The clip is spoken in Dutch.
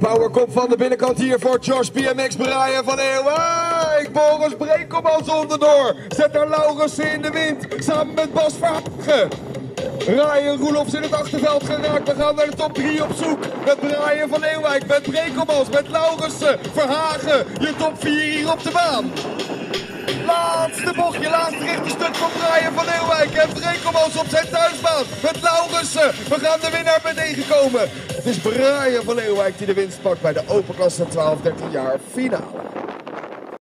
Powerkop van de binnenkant hier voor Josh BMX, Brian van Ewijk. Boris Brekelmans onderdoor. Zet daar Laurussen in de wind. Samen met Bas Verhagen. Ryan Roelofs in het achterveld geraakt. We gaan naar de top 3 op zoek. Met Brian van Ewijk, met Brekelmans, met Laurussen. Verhagen, je top 4 hier op de baan. Laatste bochtje, laatste richterstuk van Brian van Ewijk. En Brekelmans op zijn thuisbaan met Laurussen. We gaan de winnaar meteen gekomen. Het is Brian van Ewijk die de winst pakt bij de Open klasse 12-13 jaar finale.